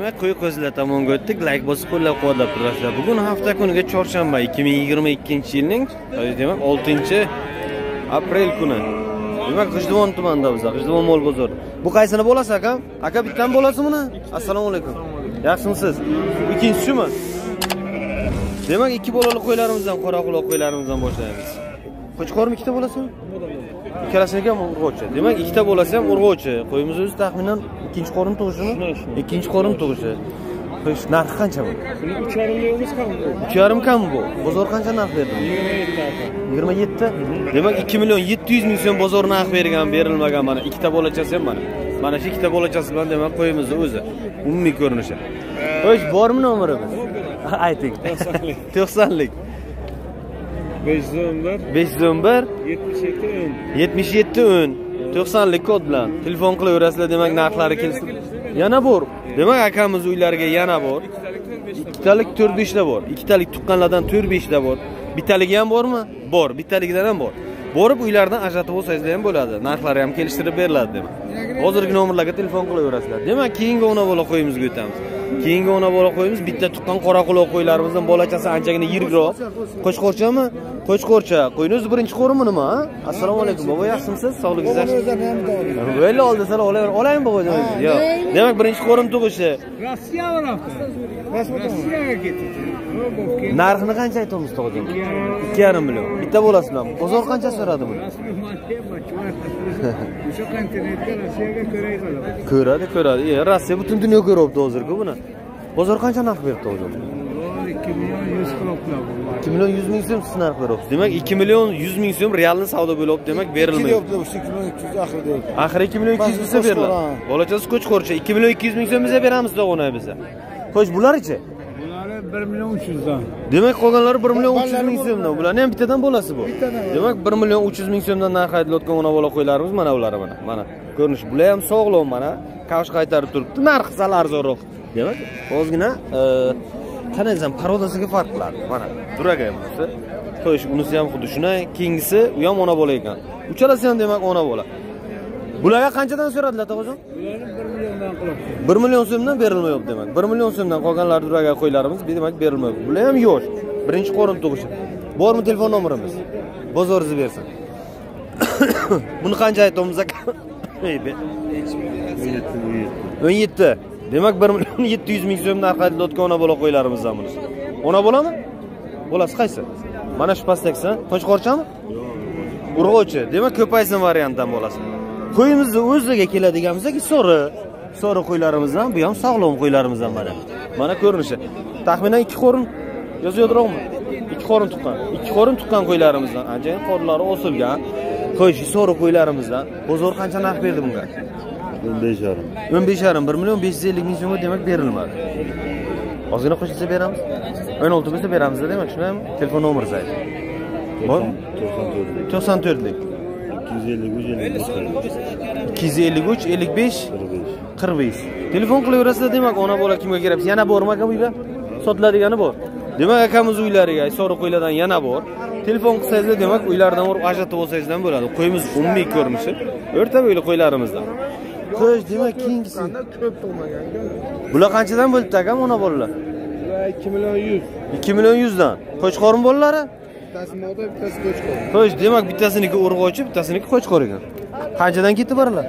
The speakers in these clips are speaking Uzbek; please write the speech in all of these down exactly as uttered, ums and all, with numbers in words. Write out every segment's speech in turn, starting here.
Qo'y ko'zlar tomonga o'tdik. Like bosib qo'llab-quvvatlab turasizlar. Bugun hafta kuniga chorshanba ikki ming yigirma ikkinchi yilning, demak, oltinchi aprel kuni. Demak, G'ijduvon tumanida biz, G'ijduvon mol bozor. Bu qaysini bo'lasiz, aka? Aka bittan bo'lasi buni? Assalomu alaykum. Yaxshimisiz? Ikkinchimi? Demak, ikki bolali qo'ylarimizdan, qora quloq qo'ylarimizdan boshlaymiz. Qo'chqormi ikkita bo'lasimi? Ikkalasini ham urg'ochi. Demak, ikkita bo'lsa ham urg'ochi. Qo'yimiz o'zi taxminan ikkinchi qorin tug'ishimi? Ikkinchi qorin tug'ishi. Xo'sh, narxi qancha bu? uch yarim millionimiz kam bu. uch yarim kam bu. Bozor qancha narx berdi? yigirma yetti. Demak, ikki million yetti yuz ming so'm bozor narx bergan, berilmagan mana ikkita bolachasi ham mana. Mana shu ikkita bolachasi bilan demak qo'yimizni o'zi umumiy ko'rinishi. Xo'sh, bormi nomerimiz? Ayting. to'qsonlik. besh yuz o'n bir besh yuz o'n bir yetmish yetti o'n yetmish yetti o'n to'qsonlik kod bilan telefon qilaverasizlar. Demak, narxlari kelsin. Yana bor. Demak, akamiz uylariga yana bor. Ikkitalik to'rt besh ta bor. Ikkitalik tuqqanlardan to'rt besh ta bor. Bittaligi ham bormi? Bor. Bittaligidan ham bor. Borib uylardan ajratib olsangiz ham bo'ladi. Narxlari ham kelishtirib beriladi demak. Hozirgi nomerlarga telefon qilaverasizlar. Demak, keyingi ona bola qo'yimizga o'tamiz. Keyingi ona bola qo'yimiz bitta tuqqan qora quloq qo'ylarimizdan bolachasi anchagina yirikroq. Qo'chqorchami? Qo'chqorcha. Qo'yingiz birinchi qo'rimi nima? Assalomu alaykum. Bobo, yaxshimisiz? Sog'ligingiz yaxshimi? Bo'ldi, oldi sal olaver. Olaymi bobojon? Yo'q. Demak, birinchi qo'rim tug'ishi. Rossiya borapti. Rossiyaga ketdi. Narxini qancha aytamiz, tog'jon? ikki yarim million. Bitta bo'lasizmi? Bozor qancha so'radi buni? O'sha kontinentga Rossiyaga ko'ray qoladi. Ko'radi, ko'radi. E, Rossiya butun dunyo ko'ryapti hozirgi buni. Bozor qancha narx berdi tog'jon? ikki million yuz qiliblar. ikki million yuz ming so'm siz narx beryapsiz. Demak, ikki million yuz ming so'm realni savdo bo'lyapti, demak, berilmaydi. ikki million ikki yuz oxiri deyapti. Oxiri ikki million ikki yuz desa beriladi. Bolachasi Qo'chqorcha ikki million ikki yuz ming so'm bizga beramiz tog'onay biza. Xo'sh, bular-chi? Bular bir million uch yuz dan. Demak, qolganlari bir million uch yuz ming so'mdan. Bularning ham bittadan bo'lasi bu. Demak, bir million uch yuz ming so'mdan narx aytilayotgan ona bola qo'ylarimiz mana ular mana. Mana ko'rinish, bular ham sog'lom mana. Kavsh qaytarib turibdi. Narxi sal arzonroq. Demak, ozgina qanday desam, parodasiga farq qiladi. Mana duraga ham bo'lsa. Xo'sh, unisi ham xuddi shunday. Keyingisi u ham ona bola ekan. Uchalasi ham demak ona bola. Bularga qanchadan so'radilar, tog'jon? Bularni bir milliondan qilibdi. bir million so'mdan berilmayapti demak. bir million so'mdan qolganlar duraga qo'ylarimiz demak berilmayapti. Bular ham yo'q. Birinchi qo'rim tug'ishi. Bormi telefon nomerimiz? Bozoringizni bersin. Buni qancha aytamiz aka? o'n yetti. Demak, bir million yetti yuz ming so'm narx aytilayotgan ona bola qo'ylarimizdan bunisi. Ona bolami? Bolasi qaysi? Mana shu pastdagisi, Qo'chqorchami? Yo'q. Urg'ochi. Demak, ko'paysin variantdan bo'lasi. Qo'yimizni o'ziga keladiganimizki, so'ri, so'ri qo'ylarimizdan, bu ham sog'lom qo'ylarimizdan mana. Mana ko'rinishi. Taxminan ikki qo'rin yozyodroqmi? ikki qo'rin tuqqan. ikki qo'rin tuqqan qo'ylarimizdan. Ancha qorlari osilgan. Qo'y, so'ri qo'ylarimizdan. Bozor qancha narx berdi bunga? o'n besh yarim. o'n besh yarim, bir million besh yuz ellik ming so'mga demak berilmadi. Ozgina qo'shilsa beramiz. o'n olti bo'lsa beramiz demak, shunami? Telefon nomeringizni ayting. Bor? to'qson to'rtlik. ikki yuz ellik uch ellik besh qirq besh. Telefon qilaverasizlar demak, ona bola kimga kerak? Yana bormi aka uyda? Sotiladigani bor. Demak, akamiz uylariga so'ri qo'ylardan yana bor. Telefon qilsangiz demak, uylardan urib ajratib olsangiz ham bo'ladi. Qo'yimiz umumiy ko'rinishi o'rta bo'yli qo'ylarimizdan. Xo'sh, demak, keyingisi Ko'p bo'lmagan. bular qanchadan bo'libdi aka ona bolalar? Bular ikki million yuz. ikki million yuz dan. Qo'chqormi bolalari? Bittasi moda, bittasi qo'chqor. Xo'sh, demak, bittasiniki urg'ochi, bittasiniki qo'chqor ekan. Qanchadan ketib baralar?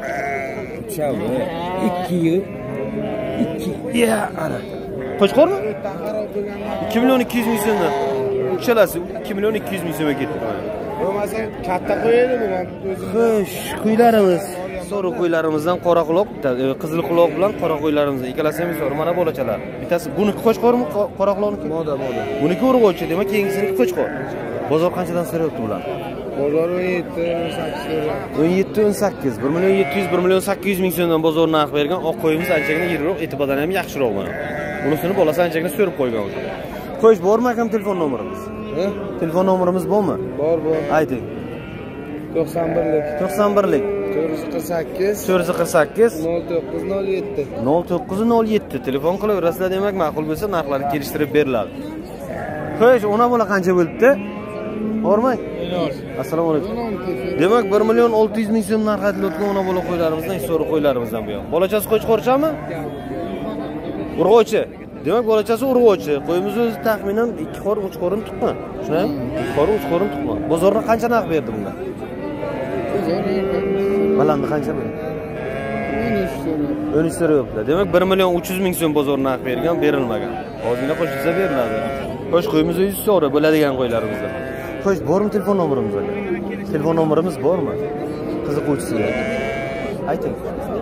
ikki yil. Ya, ana. Qo'chqormi? ikki million ikki yuz ming so'mdan. Uchalasi ikki million ikki yuz ming so'mga ketdi. Bo'lmasa katta qo'yadi bu ham. Xo'sh, qo'ylarimiz. So'ri qo'ylarimizdan qora quloq, qizil quloq bilan qora qo'ylarimizdan ikkalasi ham so'ri mana bolachalar. Bittasi buniki qo'chqormi, qora quloqniki? Moda, moda. Buniki urg'ochi, demak, keyingisiniki qo'chqor. Bozor qanchadan so'rayapti bular? Bozor o'n yetti o'n sakkiz so'rayapti. o'n yetti o'n sakkiz, bir million yetti yuz bir million sakkiz yuz ming so'mdan bozor narx bergan. Oq qo'yimiz anchagina yiriroq, etibadan ham yaxshiroq mana. Bunisini bolasi anchagina so'rib qo'ygan o'zi. Qo'yish bormi akam telefon nomerimiz? Ha? Telefon nomerimiz bormi? Bor, bor. Ayting. to'qson birlik. to'qson birlik. to'rt yuz qirq sakkiz. to'rt yuz qirq sakkiz. nol to'qqiz nol yetti. nol to'qqiz nol yetti. Telefon qilaverasizlar demak, ma'qul bo'lsa narxlari kelishtirib beriladi. Xo'sh, ona bola qancha bo'libdi? Bormi? Assalomu alaykum. Demak, bir million olti yuz ming so'm narx aytilayotgan ona bola qo'ylarimizdan, so'ri qo'ylarimizdan bu yoq. Bolachasi Qo'chqorchami? Urg'ochi. Demak, bolachasi urg'ochi. Qo'yimiz o'zi taxminan ikki xor, uch xorin tuqqan. Shunami? ikki xor, uch xorin tuqqan. Bozorda qancha narx berdi bunga? Balandi qancha berdi? o'n uch so'rayapti. Demak, bir million uch yuz ming so'm bozor narx bergan, berilmagan. Hozirda qo'shilsa beriladi. Xo'sh, qo'yimiz o'zi so'ra bo'ladigan qo'ylarimizda. Xo'sh, bormi telefon nomerimiz? Telefon nomerimiz bormi? Qiziquvchisiga. Ayting.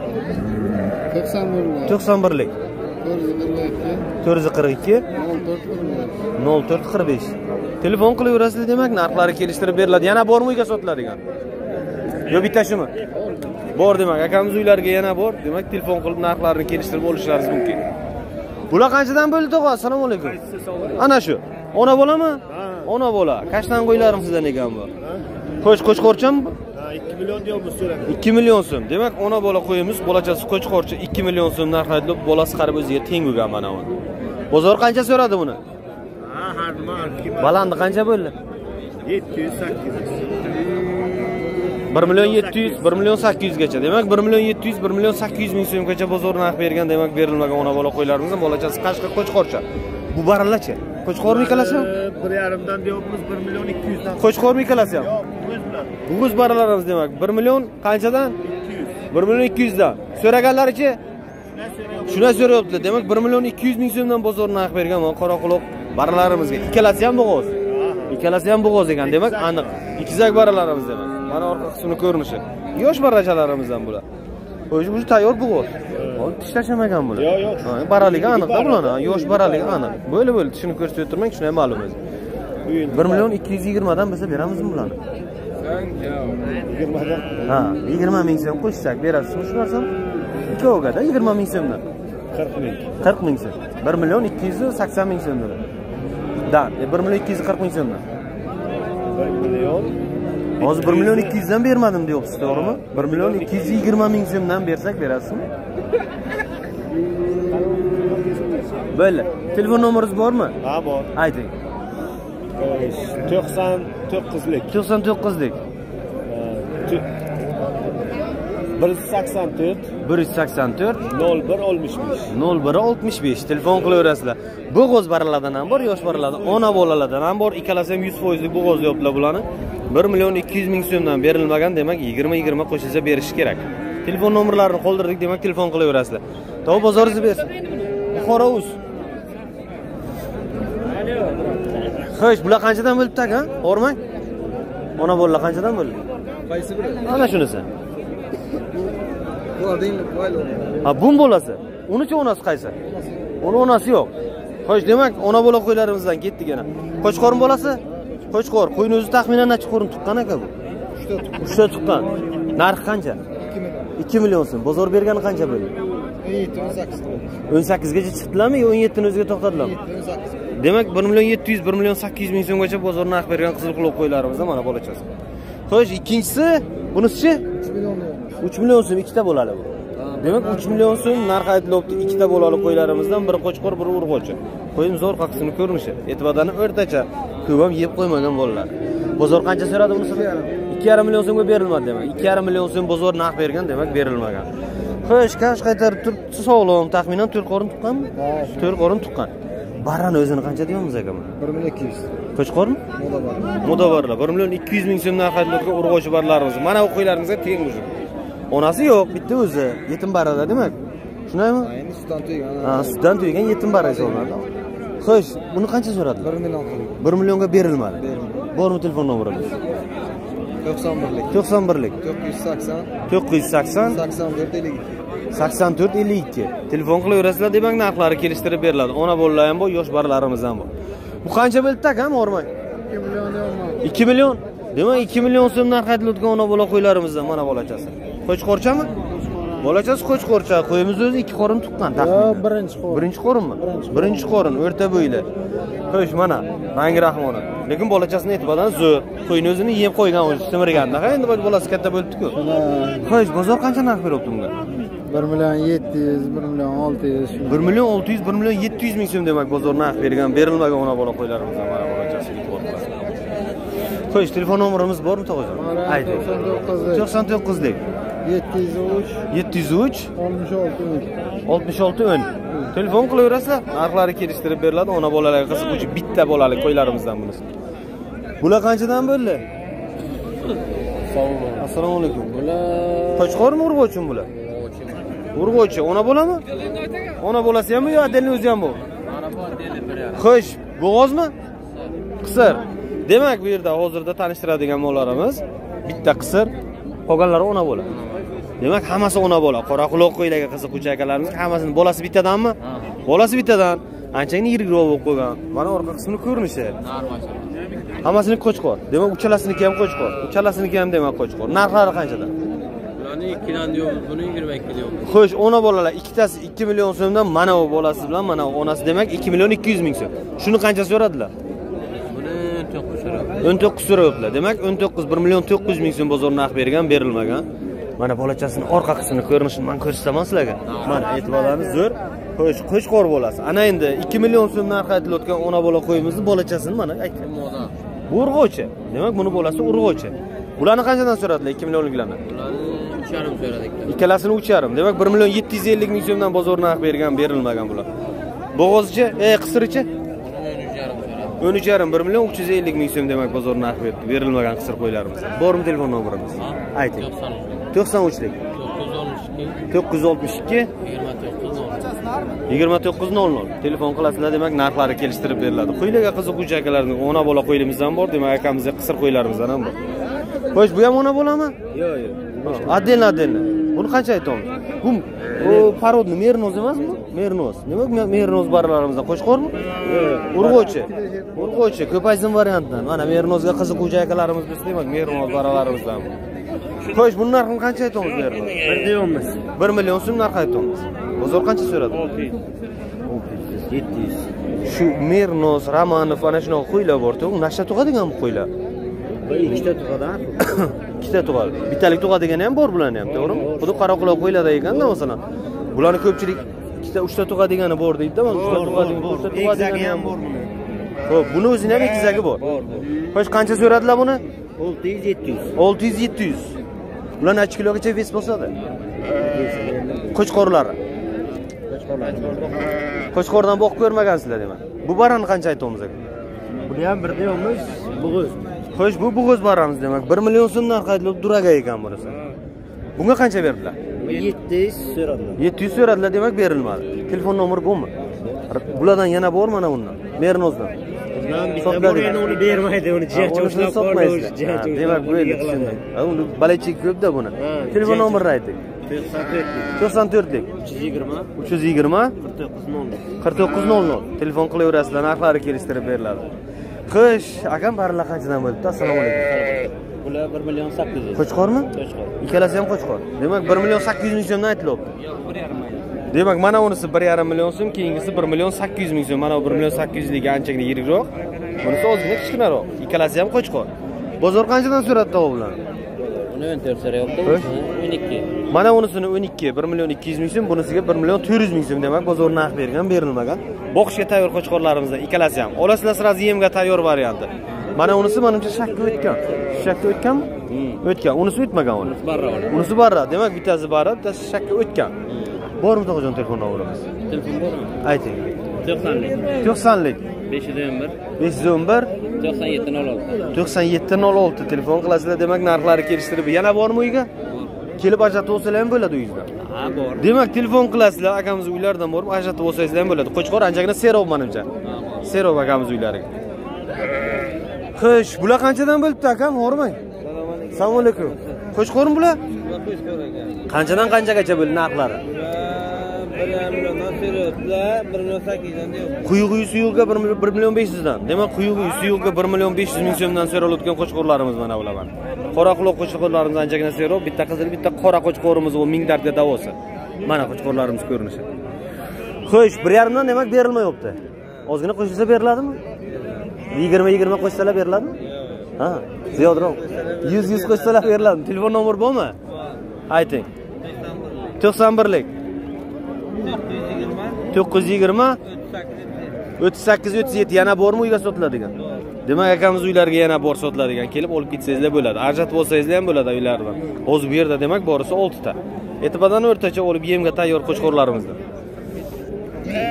to'qson birlik. to'rt yuz qirq ikki. nol to'rt qirq besh. Telefon qilaverasizlar demak, narxlari kelishtirib beriladi. Yana bormi uyga sotiladigan? Yo, bitta shumi? Bor demak, akamiz uylariga yana bor. Demak, telefon qilib narxlarini kelishtirib olishlaringiz mumkin. Bular qanchadan bo'ldi, tog'a? Assalomu alaykum. Ana shu. Ona bo'lami? Ona bola. Qachdan qo'ylarim sizdan ekan bu? Qo'sh qo'chqorchami? Ha, ikki million deyapmiz so'rab. ikki million so'm. Demak, ona bola qo'yimiz, bolachasi qo'chqorcha ikki million so'm narx aytilib, bolasi qarib o'ziga teng bo'lgan mana bu. Bozor qancha so'radi buni? Ha, har nima. Balandi qancha bo'ldi? yetti yuz sakkiz yuz. bir million yetti yuz, bir million sakkiz yuz gacha. Demak, bir million yetti yuz, bir million sakkiz yuz ming so'mgacha bozor narx bergan, demak, berilmagan ona bola qo'ylarimizning bolachasi qashqa qo'chqorcha. Bu barallachi. Qo'chqormi ikkalasi ham? bir yarim dan deyapmiz, bir million ikki yuz dan. Qo'chqormi ikkalasi ham? Yo'q, o'z bilan. Bug'uz baralarimiz demak, bir million qanchadan? ikki yuz. bir million ikki yuz dan. So'raganlarichi? Shuna so'rayaptilar. Demak, bir million ikki yuz ming so'mdan bozor narx bergan mana qoraquloq baralarimizga. Ikkalasi ham bug'uz. Ikkalasi ham bug'uz ekan. Demak, aniq. Ikkizak baralarimiz demak. Mana orqa qismini ko'rinishi. Yosh barachalarimizdan bular. O'zi bu tayyor bug'uz. Hozir tish tashlamagan bular. Yo'q, yo'q. Ha, baraligi aniq-da bularni. Yosh baraligi aniq. Bo'li bo'li tishini ko'rsatib turmang, shunday ma'lum o'zi. bir million ikki yuz yigirma dan biz beramizmi bularni? yigirma dan. Ha, yigirma ming so'm qo'shsak berasizmi shu narsani? Ikkoviga-da yigirma ming so'mdan. qirq ming. qirq ming so'm. bir million ikki yuz sakson ming so'mdan. Dan, bir million ikki yuz qirq ming so'mdan. bir million. Hozir bir million ikki yuz dan bermadim deyapsiz, to'g'rimi? bir million ikki yuz yigirma ming so'mdan bersak berasizmi? Bo'ldi. Telefon nomeringiz bormi? Ha, bor. Ayting. to'qson to'qqizlik. to'qson to'qqizlik. bir yuz sakson to'rt. bir yuz sakson to'rt. nol bir oltmish besh. nol bir oltmish besh. Telefon qilaverasizlar. Bo'g'oz baralardan ham bor, yosh baralardan, ona bolalardan ham bor. Ikkalasi ham yuz foiz lik bo'g'oz deyaptilar bularni. bir million ikki yuz ming so'mdan berilmagan, demak yigirma yigirma qo'shilsa berish kerak. Telefon nomerlarini qoldirdik, demak telefon qilaverasizlar. Tov bozoringizni bersin. Qorovuz. Xo'sh, bular qanchadan bo'libdi aka? O'rmang. Ona bolalar qanchadan bo'ldi? Qaysi biri? Ana shunisi. Bu adingni qo'ylar. Ha, bum bolasi. Unichi onasi qaysi? Uni onasi yo'q. Xo'sh, demak, ona bola qo'ylarimizdan ketdik yana. Qo'chqor bolasi? Qo'chqor. Qo'yni o'zi taxminan necha qo'rin tuqqan aka bu? uch ta tuqqan. Narxi qancha? ikki million so'm. Bozor bergani qancha bo'ldi? o'n sakkiz. o'n sakkiz gacha chiqdilarmi yo o'n yetti ni o'ziga to'xtadilarmi? o'n sakkiz. Demak, bir million yetti yuz, bir million sakkiz yuz ming so'mgacha bozor narx bergan qizilquloq qo'ylarimizda mana bolachasi. Xo'sh, ikkinchisi, bunisi-chi? uch million so'm ikkita bo'ladi bu. Demak, uch million so'm narx aytilyapti ikkita bo'lali qo'ylarimizdan, biri qo'chqor, biri urg'ochi. Qo'yim zo'r qaqsini ko'rinishi, e'tibordani o'rtacha, ko'p ham yeb qo'ymagan bolalar. Bozor qancha so'radi bunisi? ikki yarim million so'mga berilmadi demak. ikki yarim million so'm bozor narx bergan, demak berilmagan. Xo'sh, kash qaytarib turibdi, sog'lom, taxminan to'rt qorin tuqqanmi? to'rt qorin tuqqan. Barani o'zini qancha deyapmiz aka buni? bir million ikki yuz. Qo'chqormi? Modabar. Modabarlar bir million ikki yuz ming so'm narx aytilayotgan urg'ochi barlarimiz. Mana bu qo'ylarimizga teng bu. Onasi yo'q, bitta o'zi, yetim barada demak. Shunaymi? Endi sutdan tuйgan. Ha, sutdan tuйgan yetim bara hisoblanadi. Xo'sh, buni qancha so'radi? bir million. bir millionga berilmadi. Bormi telefon nomeringiz? to'qson birlik. to'qson birlik. to'qqiz yuz sakson. to'qqiz yuz sakson. sakson to'rt ellik ikki. sakson to'rt ellik ikki. Telefon qilaverasizlar, demak narxlari kelishtirib beriladi. Ona bolalar ham bor, yosh baralarimiz ham bor. Bu qancha bo'ldi akam, o'rmang? ikki million deyapman. ikki million. Demak, ikki million so'm narx aytilayotgan ona bola qo'ylarimizdan mana bolachasi. Qo'chqorchami? Bolachasi qo'chqorcha. Qo'yimiz o'zi ikki qorin tuqqan taxminan. Yo'q, birinchi qorin. Birinchi qorinmi? Birinchi qorin, o'rta bo'yli. Xo'sh, mana, rangi rahmona. Lekin bolachasini e'tibordan zo'r. Qo'yni o'zini yeb qo'ygan, o'zi simirganda. Ha, endi bolasi katta bo'libdi-ku. Xo'sh, bozor qancha narx beryapti bunga? bir million yetti yuz, bir million olti yuz. bir million olti yuz, bir million yetti yuz ming so'm demak bozor narx bergan, berilmagan ona bola qo'ylarimizdan mana bolachasi e'tibor qilasiz. Xo'sh, telefon nomerimiz bormi tog'ajon? Ayting. to'qson to'qqizlik. yetti yuz uch. yetti yuz uch. oltmish olti o'n. oltmish olti o'n. Telefon qilaverasizlar, narxlari kelishtirib beriladi. Ona bolalarga qiziquvchi bitta bolali qo'ylarimizdan bunisi. Bular qanchadan bo'ldi? Assalomu alaykum. Bular Qo'chqormi, urg'ochimi bular? Urg'ochi. Ona bo'lami? Ona bolasi ham yo adelni o'zi ham bu? Mana bu adelni biri. Xo'sh, bo'g'ozmi? Qisir. Demak, bu yerda hozirda tanishtiradigan mollarimiz bitta qisir, qolganlari ona bola. Demak, hammasi ona bola. Qora quloq qo'ylarga qiziquvchi akalarimiz hammasini bolasi bittadanmi? Bolasi bittadan. Anchagina yirikroq bo'lib qo'ygan. Mana orqa qismini ko'rinishi. Hammasini Qo'chqor. Demak, uchalasiniki ham Qo'chqor. Uchalasiniki ham demak Qo'chqor. Narxlari qanchadan? Bularni ikki dan deyapmiz, buni yigirma ikki deyapmiz. Xo'sh, ona bolalar ikkitasi ikki million so'mdan, mana bu bolasi bilan mana onasi demak ikki million ikki yuz ming so'm. Shuni qancha so'radilar? Buni o'n to'qqiz so'rabdi. o'n to'qqiz so'rabdilar. Demak, o'n to'qqiz bir million to'qqiz yuz ming so'm bozor narx bergan, berilmagan. Mana bolachasini orqa qismini ko'rinishini men ko'rsataman sizlarga. Mana e'tiborlaringiz zo'r. Xo'sh, Qo'chqor bolasi. Ana endi ikki million so'm narx aytilayotgan ona bola qo'yimizni bolachasini mana aytdim. Bu urg'ochi. Demak, buni bolasi urg'ochi. Bularni qanchadan so'radilar ikki millionliklarni? Bularni uch yarim so'radik. Ikkalasini uch yarim. Demak, bir million yetti yuz ellik ming so'mdan bozor narx bergan, berilmagan bular. Bo'g'ozchi, e qisirichi? o'n uch yarim bir million uch yuz ellik ming so'm demak bozor narx berdi. Berilmagan qisir qo'ylarimiz. Bormi telefon nomerimiz? Ayting. to'qson uchlik. to'qqiz yuz oltmish ikki yigirma to'qqiz nol nol. Telefon qilasizlar, demak narxlari kelishtirib beriladi. Qo'ylarga qiziquvchi akalarning ona bola qo'yimiz ham bor, demak akamizga qisir qo'ylarimizdan ham bor. Xo'sh, bu ham ona bolami? Yo'q, yo'q. Отдельно, отдельно. Buni qancha aytamiz? Bu o parodni mernoz emasmi? Mernoz. Demak, mernoz baralarimizdan Qo'chqormi? Yo'q. Urg'ochi. Urg'ochi, ko'paysin variantdan. Mana mernozga qiziquvchi akalarimiz biz, demak, mernoz baralarimizdan. Xo'sh, buni narxini qancha aytamiz bu yerda? bir deymiz. bir million so'm narx aytamiz. Bozor qancha so'radi? olti yuz. yetti yuz. Shu mernoz, Ramanov ana shunaqa qo'ylar bor-ku, nashta tug'adiganmi qo'ylar? ikkita tug'adan. Ikkita tug'adi. Bittalik tug'adigani ham bor bularni ham, to'g'rimi? Xuddi qora quloq qo'ylarda ekanda, masalan. Bularni ko'pchilik ikkita, uchta tug'adigani bor deydi-da, mana uchta tug'adigani, uchta tug'adigani ham bor buni. Xo'p, buni o'zining ham ikkizagi bor. Bor. Xo'sh, qancha so'radilar buni? olti yuz yetti yuz. olti yuz yetti yuz. Bular necha kilogacha ves bosadi? Qo'chqorlari. Qo'chqorlar. Qo'chqordan boqib ko'rmagansizlar demak. Bu barani qancha aytamiz aka? Buni ham bir deymiz, bo'g'iz. Xo'sh, bu bo'g'iz baramiz demak. bir million so'm narx aytilib duraga ekan bunisi. Bunga qancha berdilar? yetti yuz so'radilar. yetti yuz so'radilar demak berilmadi. Telefon nomeri bormi? Bulardan yana bor mana bundan. Mernozdan. Bizdan bitta bor, endi uni bermaydi, uni jiyachi ushlab qoldi. Demak, bu endi tushundim. Uni balachik ko'p-da buni. Telefon nomerini ayting. to'qson to'rtlik uch yuz yigirma uch yuz yigirma qirq to'qqiz nol nol. Telefon qilaverasizlar, narxlari kelishtirib beriladi. Xo'sh, akam barilar qanchadan bo'libdi? Assalomu alaykum. Bular bir million sakkiz yuz. Qo'chqormi? Qo'chqor. Ikkalasi ham Qo'chqor. Demak, bir million sakkiz yuz ming so'mdan aytilyapti. Yo'q, bir yarim million. Demak, mana unisi bir yarim million so'm, keyingisi bir million sakkiz yuz ming so'm. Mana bu bir million sakkiz yuz ligi anchagina yirikroq. Bunisi ozgina kichkinaroq. Ikkalasi ham Qo'chqor. Bozor qanchadan so'ratdi bu bilan? Uni o'n to'rt so'rayapti, o'n ikki. Mana unisini o'n ikki, bir million ikki yuz ming so'm, bunisiga bir million to'rt yuz ming so'm demak bozor narx bergan, berilmagan. Boqishga tayyor Qo'chqorlarimizdan ikkalasi ham. Olasizlar sirazi yemga tayyor varianti. Mana unisi menimcha shakka o'tgan. Shakka o'tganmi? O'tgan. Unisi o'tmagan uni. Unisi barra. Demak, bittasi barra, bittasi shakka o'tgan. Bormi tog'ajon telefon nomerimiz? Telefon bormi? Ayting. to'qsonlik. to'qsonlik. besh yuz o'n bir. besh yuz o'n bir. to'qson yetti nol olti. to'qson yetti nol olti telefon qilasizlar, demak narxlari kelishtirib. Yana bormi uyga? Kelib ajratib olsalar ham bo'ladi uyingizda. Ha, bor. Demak, telefon qilasizlar, akamiz uylaridan borib ajratib olsangiz ham bo'ladi. Qo'chqor anchagina Serov menimcha. Ha, bor. Serov akamiz uylariga. Xo'sh, bular qanchadan bo'libdi akam? O'rmang. Assalomu alaykum. Qo'chqormi bular? Qo'chqor ekan. Qanchadan qanchagacha bo'ldi narxlari? bir yarim milliondan so'rayaptilar, bir million sakkiz yuzdan deyapti. Quyuq-uy suyuqqa bir million besh yuzdan. Demak, quyuq-uy suyuqqa bir million besh yuz ming so'mdan so'ralayotgan Qo'chqorlarimiz mana bular. Qora quloq Qo'chqorlarimiz anchagina Serov, bitta qizil, bitta qora Qo'chqorimiz u ming dardga davosi. Mana Qo'chqorlarimiz ko'rinishi. Xo'sh, bir yarim dan demak berilmayapti. Ozgina qo'shilsa beriladimi? yigirma yigirma qo'shsalar beriladimi? Ha, ziyodroq. yuz yuz qo'shsalar beriladi. Telefon nomeri bormi? Ayting. to'qson birlik. to'qqiz yuz yigirma o'ttiz sakkiz o'ttiz yetti yana bormi uyga sotiladigan? Demak, akamiz uylariga yana bor sotiladigan. Kelib olib ketsangizlar bo'ladi. Ajratib olsangizlar ham bo'ladi uylardan. Hozir bu yerda demak borisi olti ta. E'tibordan o'rtacha olib yemga tayyor Qo'chqorlarimizda.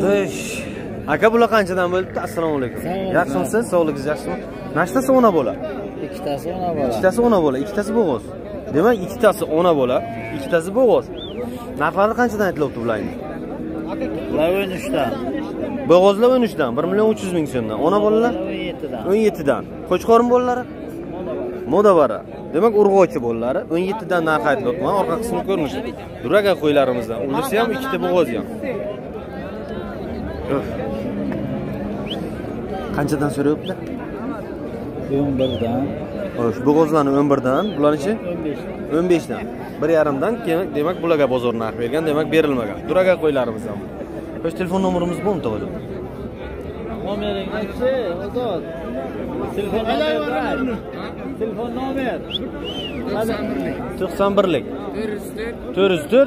Xo'sh. Aka bular qanchadan bo'libdi? Assalomu alaykum. Yaxshimisiz? Sog'ligingiz yaxshimi? Nachtasi ona bola. Ikkitasi ona bola. Ikkitasi ona bola, ikkitasi bo'g'oz. Demak, ikkitasi ona bola, ikkitasi bo'g'oz. Narxlari qanchadan aytilyapti bularning? Ular o'n uch dan. Bo'g'ozlar o'n uch dan, bir million uch yuz ming so'mdan. Ona bolalar o'n yetti dan. o'n yetti dan. Qo'chqorin bolalari? Modavara. Demak, urg'ochi bolalari o'n yetti dan narx aytilyapti. Mana orqa qismi ko'rinishi. Duraga qo'ylarimizdan. Ulisi ham ikkita bo'g'oz ham. Qanchadan so'rayapti? o'n bir dan. Xo'sh, bo'g'ozlarni o'n bir dan, bularnichi? o'n besh dan. bir yarim dan, demak, bularga bozor narx bergan, demak, berilmagan. Duraga qo'ylarimizdan. Xo'sh, telefon nomerimiz bormi, to'g'ri? Nomeringiz-chi, Ozod. Telefon nomer. Telefon nomer. to'qson birlik. to'rt yuz to'rt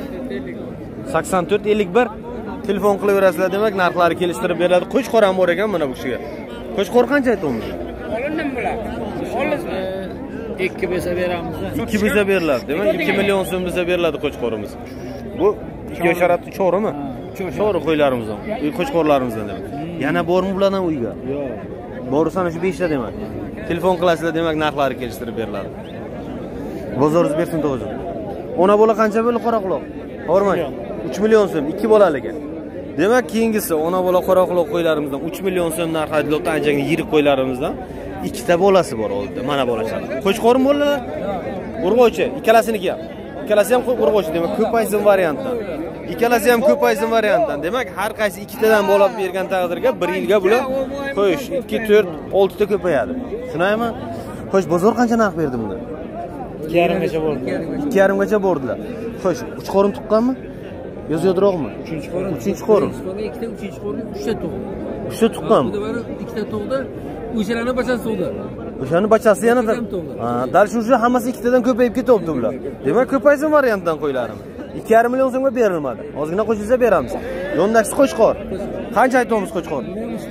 sakson to'rt ellik bir. Telefon qilaverasizlar, demak, narxlari kelishtirib beriladi. Qo'chqor ham bor ekan mana bu kishiga. Qo'chqor qancha aytamiz? Olindim bular. Olismi? ikki bo'lsa beramiz. ikki bo'lsa beriladi. Demak, ikki million so'm bo'lsa beriladi qo'chqorimiz. Bu ikki yosharatli cho'rimi? Cho'ri qo'ylarimizdan. Uy qo'chqorlarimizdan demak. Yana bormi bulardan uyga? Yo'q. Borsan shu besh ta demak. Telefon qilasizlar, demak, narxlari kelishtirib beriladi. Bozoringiz bersin to'g'ri. Ona bola qancha bo'ldi qora quloq? Hormang. uch million so'm, ikki bolaligi. Demak, keyingisi ona bola qora quloq qo'ylarimizdan uch million so'm narx aytilyapti, anchagina yirik qo'ylarimizdan. Ikkita bolasi bor oldida, mana bolachalar. Qo'chqorin bolalar? Urg'ochi, ikkalasiniki ham. Ikkalasi ham urg'ochi, demak, ko'paysin variantdan. Ikkalasi ham ko'paysin variantdan. Demak, har qaysi ikkitadan bo'lib bergan taqdirga bir yilga bular qo'yish ikki, to'rt, olti ta ko'payadi. Tushunaymi? Xo'sh, bozor qancha narx berdi bunda? ikki yarim gacha bo'ldi. ikki yarim gacha bordilar. Xo'sh, uch qorin tuqqanmi? Yo ziyodroqmi? uchinchi qorin. uchinchi qorin. ikkita, uchinchi qorin, uchta tug'di. uchta tuqqanmi? Bunda bari ikkita tug'di, o'shalarni bachasi tug'di. O'shani bachasi yana da. Ha, dal shu hammasi ikkitadan ko'payib ketyapti bular. Demak, ko'paysin variantdan qo'ylarim. ikki yarim million so'mga berilmadi. Ozgina qo'shilsa beramiz. Yondagisi qo'chqor. Qancha aytamiz qo'chqor?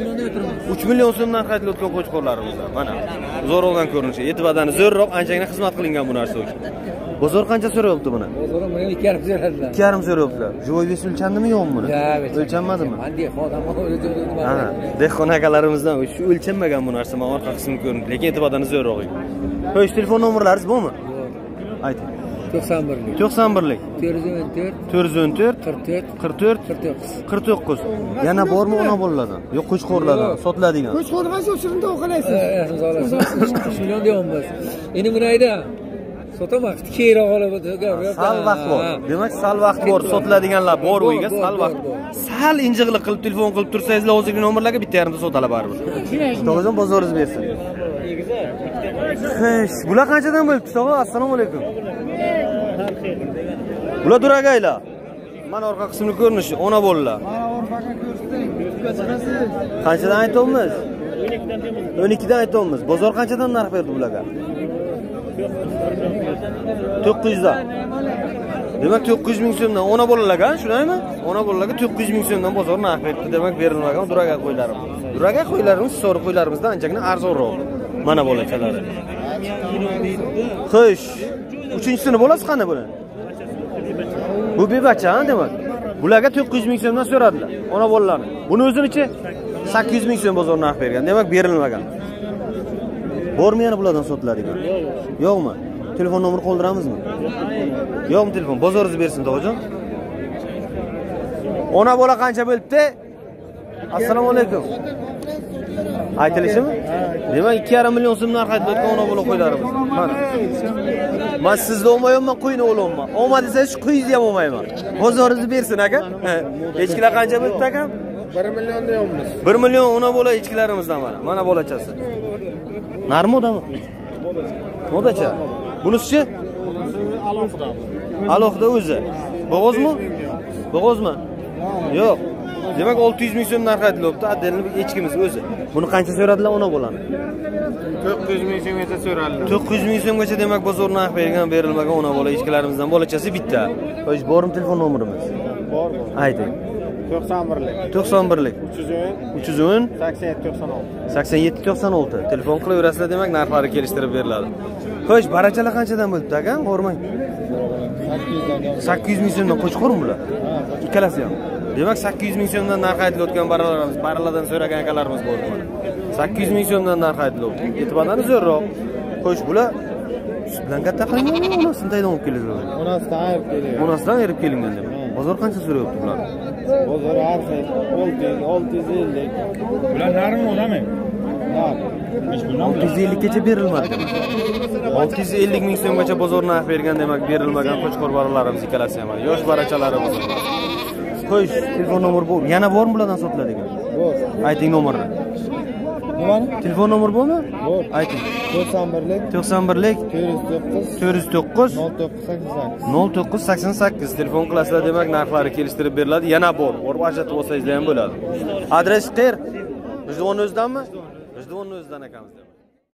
uch million so'mdan qaytilayotgan qo'chqorlarimizdan. Mana, zo'roqdan ko'rinishi, yeti badani zo'rroq, anchagina xizmat qilingan bu narsa uchun. Bozor qancha so'rayapti buni? Bozor mana ikki yarim so'radilar. ikki yarim so'rayaptilar. Joy vesi o'lchandimi yo'qmi buni? Yo'q, o'lchanmadimi? Mandi xodam o'lchanmadimi? Ha, dehqon akalarimizdan shu o'lchanmagan bu narsa, men orqa qismini ko'rdim, lekin yeti badani zo'rroq ekan. Xo'sh, telefon nomerlaringiz bormi? Yo'q. Ayting. to'qson birlik. to'qson birlik. to'rt yuz o'n to'rt. to'rt yuz o'n to'rt. qirq to'rt. qirq to'rt. qirq to'qqiz. qirq to'qqiz. Yana bormi ona bolalardan? Yo'q, qo'chqorlardan sotiladigan. Qo'chqordan so'chirini to'qilaysiz. uch million deyapmiz. Endi buni ayda. Sotamoqchi keyinroq olib o'tadi. Sal vaqt bor. Demak, sal vaqt bor. Sotiladiganlar bor uyga, sal vaqt. Sal injiqlik qilib telefon qilib tursangizlar, hozirgi nomerlarga bitta yarimta sotalar baribir. To'g'ri, bozoringiz bersin. Xo'sh, bular qanchadan bo'libdi, tog'a? Assalomu alaykum. Bular duragaylar. Mana orqa qismini ko'rinishi, ona bolalar. Mana orqaga ko'rsating. Qanchadan aytamiz? o'n ikki dan aytamiz. Bozor qanchadan narx berdi bularga? to'qqiz yuz dan. Demak, to'qqiz yuz ming so'mdan ona bolalarga, shunaymi? Ona bolalarga to'qqiz yuz ming so'mdan bozor narx berdi. Demak, berilmagan duraga qo'ylarim. Duraga qo'ylarimiz so'ri qo'ylarimizdan anchagina arzonroq. Mana bolachalari. Xo'sh, uchinchisini bolasi qani buni? Bu bebacha, demak. Bularga to'qqiz yuz ming so'mdan so'radilar, ona bolalarni. Buni o'zinichi sakkiz yuz ming so'm bozor narx bergan. Demak, berilmagan. Bormi yana bulardan sotiladigan? Yo'q. Yo'qmi? Telefon nomer qoldiramizmi? Yo'qmi telefon? Bozoringizni bersin, tog'ajon. Ona bola qancha bo'libdi? Assalomu alaykum. Aytilishimi? Demak, ikki yarim million so'm narx aytilayotgan ona bola qo'ylarimiz. Mana. Men sizda olmayman, qo'yni olaman. Olma desangiz, qo'yingizni ham olmayman. Bozoringizni bersin aka. Echkilar qancha bo'libdi aka? bir million deyapmiz. bir million ona bola echkilarimizdan mana. Mana bolachasi. Narmi odami? Modacha. Bunisi-chi? Alohida. Alohida o'zi. Bo'g'ozmi? Bo'g'ozmi? Yo'q. Demak, olti yuz ming so'm narx aytilyapti. Addelni echkimiz o'zi. Buni qancha so'radilar ona bolani? to'qqiz yuz ming so'mgacha so'radilar. to'qqiz yuz ming so'mgacha demak bozor narx bergan, berilmagan ona bola echkilarimizdan bolachasi bitta. Xo'sh, bormi telefon nomerimiz? Bor. Ayting. to'qson birlik. to'qson birlik. uch yuz o'n. uch yuz o'n. sakson yetti to'qson olti. sakson yetti to'qson olti. Telefon qilaverasizlar, demak, narxlari kelishtirib beriladi. Xo'sh, barachalar qanchadan bo'libdi aka? Qo'rmang. sakkiz yuz dan. sakkiz yuz ming so'mdan qo'chqormi bular? Ikkalasi ham. Demak sakkiz yuz ming so'mdan narx aytilayotgan baralarimiz, baralardan so'ragan akalarimiz bor mana. sakkiz yuz ming so'mdan narx aytilyapti. E'tibordan zo'rroq. Xo'sh, bular sut bilan katta qilinganmi, onasidan taydan olib kelgan? Onasidan ayirib kelgan. Onasidan ayirib kelingan demak. Bozor qancha so'rayapti bular? Bozor har xil olti yuz, olti yuz ellik. Bular narxi oldimi? olti yuz ellik gacha berilmadi. olti yuz ellik ming so'mgacha bozor narx bergan demak, berilmagan qo'chqor baralarimiz ikkalasi ham. Yosh barachalarimiz. Xo'sh, telefon nomeri bor. Yana bormi bulardan sotiladigan? Bor. Ayting nomerni. Nimani? Telefon nomeri bormi? Bor. Ayting. to'qson birlik to'qson birlik to'rt yuz to'qqiz to'rt yuz to'qqiz nol to'qqiz sakson sakkiz. nol to'qqiz sakson sakkiz telefon qilasizlar demak, narxlari kelishtirib beriladi. Yana bor. Borib ajratib olsangizlar ham bo'ladi. Adres qayer? Vijdonni o'zidanmi? Vijdonni o'zidan akamiz.